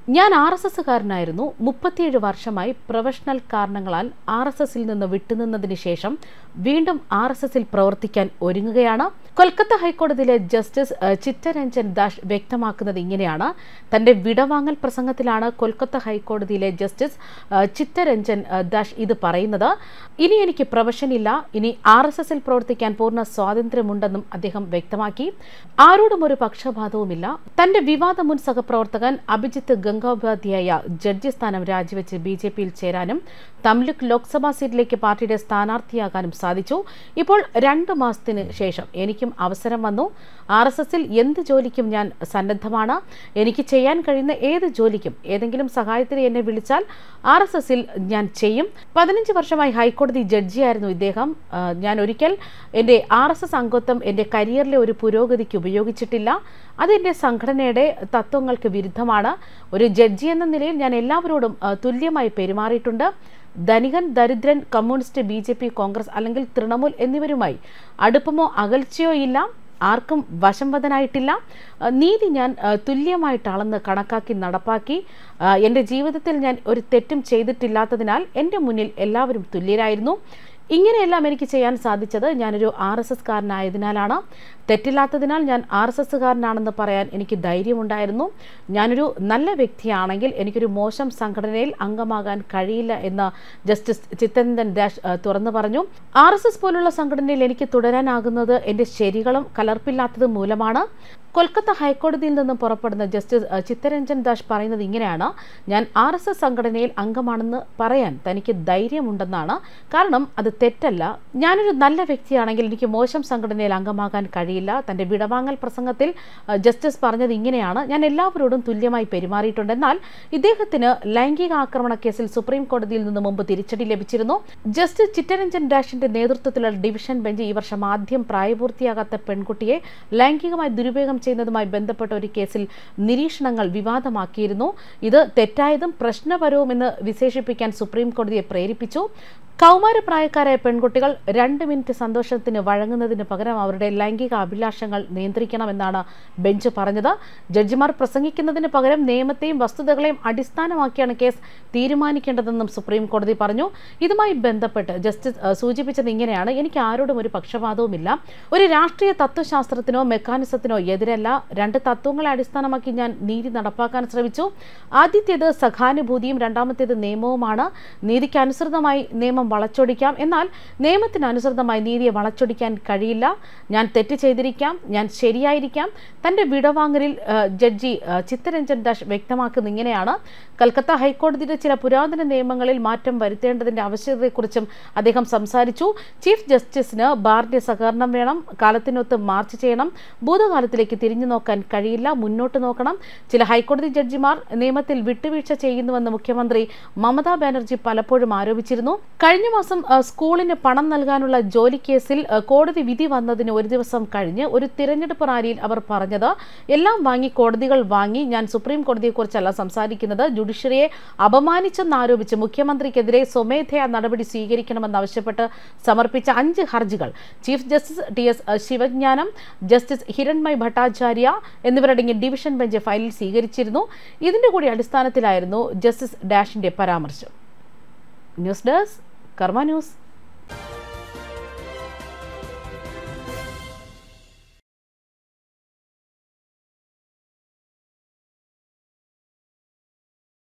ഞാൻ RSSകാരനായിരുന്നു. 37 വർഷമായി പ്രൊഫഷണൽ കാരണങ്ങളാൽ RSSൽ നിന്ന് വിട്ടുനിന്നതിന് ശേഷം വീണ്ടും RSSൽ പ്രവർത്തിക്കാൻ ഒരുങ്ങുകയാണ്. കൊൽക്കത്ത ഹൈക്കോടതിയിലെ ജസ്റ്റിസ് ചിത്തരഞ്ജൻ ദാസ് വ്യക്തമാക്കുന്നത് ഇങ്ങനെയാണ്. തന്റെ വിടവാങ്ങൽ പ്രസംഗത്തിലാണ് കൊൽക്കത്ത ഹൈക്കോടതിയിലെ ജസ്റ്റിസ് ചിത്തരഞ്ജൻ ദാസ് ഇത് പറയുന്നത്. ഇനി എനിക്ക് പ്രൊഫഷൻ ഇല്ല, ഇനി RSSൽ പ്രവർത്തിക്കാൻ പൂർണ്ണ സ്വാതന്ത്ര്യമുണ്ടെന്നും അദ്ദേഹം വ്യക്തമാക്കി. ആരോടും ഒരു പക്ഷപാതവുമില്ല. തന്റെ വിവാദ മുൻ സഹപ്രവർത്തകൻ അഭിജിത്ത് ഗംഗോപാധ്യായ ജഡ്ജി സ്ഥാനം രാജിവെച്ച് BJPയിൽ ചേരാനും തംലുക് ലോക്സഭാ സീറ്റിലേക്ക് പാർട്ടിയുടെ സ്ഥാനാർത്ഥിയാകാനും സാധിച്ചു. ഇപ്പോൾ 2 മാസത്തിന് ശേഷം എനിക്കും അവസരം വന്നു. RSSൽ എന്ത് ജോലിക്കും ഞാൻ സന്നദ്ധമാണ്. എനിക്ക് ചെയ്യാൻ കഴിയുന്ന ഏത് ജോലിക്കും ഏതെങ്കിലും സഹായത്തിന് എന്നെ വിളിച്ചാൽ RSSൽ ഞാൻ ചെയ്യും. 15 വർഷമായി ഹൈക്കോടതി ജഡ്ജിയായിരുന്നു ഇദ്ദേഹം. ഞാൻ ഒരിക്കൽ എൻ്റെ RSS അംഗത്വം എൻ്റെ കരിയറിലെ ഒരു പുരോഗതിക്ക് ഉപയോഗിച്ചിട്ടില്ല. അതെൻ്റെ സംഘടനയുടെ തത്വങ്ങൾക്ക് വിരുദ്ധമാണ്. ഒരു ജഡ്ജി എന്ന നിലയിൽ ഞാൻ എല്ലാവരോടും തുല്യമായി പെരുമാറിയിട്ടുണ്ട്. ധനികൻ, ദരിദ്രൻ, കമ്മ്യൂണിസ്റ്റ്, BJP, കോൺഗ്രസ് അല്ലെങ്കിൽ തൃണമൂൽ എന്നിവരുമായി അടുപ്പമോ അകൽച്ചയോ ഇല്ല. ആർക്കും വശംവദനായിട്ടില്ല. നീതി ഞാൻ തുല്യമായിട്ട് അളന്ന് കണക്കാക്കി നടപ്പാക്കി. എൻ്റെ ജീവിതത്തിൽ ഞാൻ ഒരു തെറ്റും ചെയ്തിട്ടില്ലാത്തതിനാൽ എൻ്റെ മുന്നിൽ എല്ലാവരും തുല്യരായിരുന്നു. ഇങ്ങനെയെല്ലാം എനിക്ക് ചെയ്യാൻ സാധിച്ചത് ഞാനൊരു RSSകാരനായതിനാലാണ്. തെറ്റില്ലാത്തതിനാൽ ഞാൻ RSSകാരനാണെന്ന് പറയാൻ എനിക്ക് ധൈര്യമുണ്ടായിരുന്നു. ഞാനൊരു നല്ല വ്യക്തിയാണെങ്കിൽ എനിക്കൊരു മോശം സംഘടനയിൽ അംഗമാകാൻ കഴിയില്ല എന്ന് ജസ്റ്റിസ് ചിത്തരഞ്ജൻ ദാസ് തുറന്നു പറഞ്ഞു. RSS പോലുള്ള സംഘടനയിൽ എനിക്ക് തുടരാനാകുന്നത് എൻ്റെ ശരികളും കലർപ്പില്ലാത്തത് മൂലമാണ്. കൊൽക്കത്ത ഹൈക്കോടതിയിൽ നിന്നും പുറപ്പെടുന്ന ജസ്റ്റിസ് ചിത്തരഞ്ജൻ ദാസ് പറയുന്നത് ഇങ്ങനെയാണ്. ഞാൻ RSS സംഘടനയിൽ അംഗമാണെന്ന് പറയാൻ തനിക്ക് ധൈര്യമുണ്ടെന്നാണ്. കാരണം അത് തെറ്റല്ല. ഞാനൊരു നല്ല വ്യക്തിയാണെങ്കിൽ എനിക്ക് മോശം സംഘടനയിൽ അംഗമാകാൻ കഴിയില്ല. തന്റെ വിടവാങ്ങൽ പ്രസംഗത്തിൽ ജസ്റ്റിസ് പറഞ്ഞത് ഇങ്ങനെയാണ്. ഞാൻ എല്ലാവരോടും തുല്യമായി പെരുമാറിയിട്ടുണ്ട്. എന്നാൽ ഇദ്ദേഹത്തിന് ലൈംഗിക ആക്രമണ കേസിൽ സുപ്രീം കോടതിയിൽ നിന്ന് മുമ്പ് തിരിച്ചടി ലഭിച്ചിരുന്നു. ജസ്റ്റിസ് ചിത്തരഞ്ജൻ ദാസിന്റെ നേതൃത്വത്തിലുള്ള ഡിവിഷൻ ബെഞ്ച് ഈ വർഷം ആദ്യം പ്രായപൂർത്തിയാകാത്ത പെൺകുട്ടിയെ ലൈംഗികമായി ദുരുപയോഗം ചെയ്യുന്നതുമായി ബന്ധപ്പെട്ട ഒരു കേസിൽ നിരീക്ഷണങ്ങൾ വിവാദമാക്കിയിരുന്നു. ഇത് തെറ്റായതും പ്രശ്നപരവുമെന്ന് വിശേഷിപ്പിക്കാൻ സുപ്രീം കോടതിയെ പ്രേരിപ്പിച്ചു. കൗമാരപ്രായക്കാരായ പെൺകുട്ടികൾ 2 മിനിറ്റ് സന്തോഷത്തിന് വഴങ്ങുന്നതിന് പകരം അവരുടെ ലൈംഗിക അഭിലാഷങ്ങൾ നിയന്ത്രിക്കണമെന്നാണ് ബെഞ്ച് പറഞ്ഞത്. ജഡ്ജിമാർ പ്രസംഗിക്കുന്നതിന് പകരം നിയമത്തെയും വസ്തുതകളെയും അടിസ്ഥാനമാക്കിയാണ് കേസ് തീരുമാനിക്കേണ്ടതെന്നും സുപ്രീം കോടതി പറഞ്ഞു. ഇതുമായി ബന്ധപ്പെട്ട് ജസ്റ്റിസ് സൂചിപ്പിച്ചത് ഇങ്ങനെയാണ്. എനിക്ക് ആരോടും ഒരു പക്ഷപാതവുമില്ല. ഒരു രാഷ്ട്രീയ തത്വശാസ്ത്രത്തിനോ മെക്കാനിസത്തിനോ എതിരല്ല. 2 തത്വങ്ങളെ അടിസ്ഥാനമാക്കി ഞാൻ നീതി നടപ്പാക്കാൻ ശ്രമിച്ചു. ആദ്യത്തേത് സഹാനുഭൂതിയും രണ്ടാമത്തേത് നിയമവുമാണ്. നീതിക്ക് അനുസൃതമായി നിയമം വളച്ചൊടിക്കാം, എന്നാൽ നിയമത്തിനനുസൃതമായി നീതിയെ വളച്ചൊടിക്കാൻ കഴിയില്ല. ഞാൻ തെറ്റ് ചെയ്തിരിക്കാം, ഞാൻ ശരിയായിരിക്കാം. തന്റെ വിടവാങ്ങലിൽ ജഡ്ജി ചിത്തരഞ്ജൻ ദാസ് വ്യക്തമാക്കുന്നത് ഇങ്ങനെയാണ്. കൽക്കത്ത ഹൈക്കോടതിയുടെ ചില പുരാതന നിയമങ്ങളിൽ മാറ്റം വരുത്തേണ്ടതിന്റെ ആവശ്യകതയെക്കുറിച്ചും അദ്ദേഹം സംസാരിച്ചു. ചീഫ് ജസ്റ്റിസിന് ബാറിന്റെ സഹകരണം വേണം. കാലത്തിനൊത്ത് മാർച്ച് ചെയ്യണം. ഭൂതകാലത്തിലേക്ക് തിരിഞ്ഞു നോക്കാൻ കഴിയില്ല, മുന്നോട്ട് നോക്കണം. ചില ഹൈക്കോടതി ജഡ്ജിമാർ നിയമത്തിൽ വിട്ടുവീഴ്ച ചെയ്യുന്നുവെന്ന് മുഖ്യമന്ത്രി മമതാ ബാനർജി പലപ്പോഴും ആരോപിച്ചിരുന്നു. കഴിഞ്ഞ മാസം സ്കൂളിന് പണം നൽകാനുള്ള ജോലി കേസിൽ കോടതി വിധി വന്നതിന് ഒരു ദിവസം കഴിഞ്ഞ് ഒരു തിരഞ്ഞെടുപ്പ് റാലിയിൽ അവർ പറഞ്ഞത്, എല്ലാം വാങ്ങി കോടതികൾ വാങ്ങി, ഞാൻ സുപ്രീം കോടതിയെക്കുറിച്ചല്ല സംസാരിക്കുന്നത്. ജുഡീഷ്യറിയെ അപമാനിച്ചെന്നാരോപിച്ച് മുഖ്യമന്ത്രിക്കെതിരെ സ്വമേധയാ നടപടി സ്വീകരിക്കണമെന്നാവശ്യപ്പെട്ട് സമർപ്പിച്ച 5 ഹർജികൾ chief justice TS Sivagnanam, justice Hiranmay Bhattacharya എന്നിവരടങ്ങിയ ഡിവിഷൻ ബെഞ്ച് ഫയലിൽ സ്വീകരിച്ചിരുന്നു. ഇതിന്റെ കൂടി അടിസ്ഥാനത്തിലായിരുന്നു ജസ്റ്റിസ് ഡാഷിന്റെ പരാമർശം. News desk Karma news.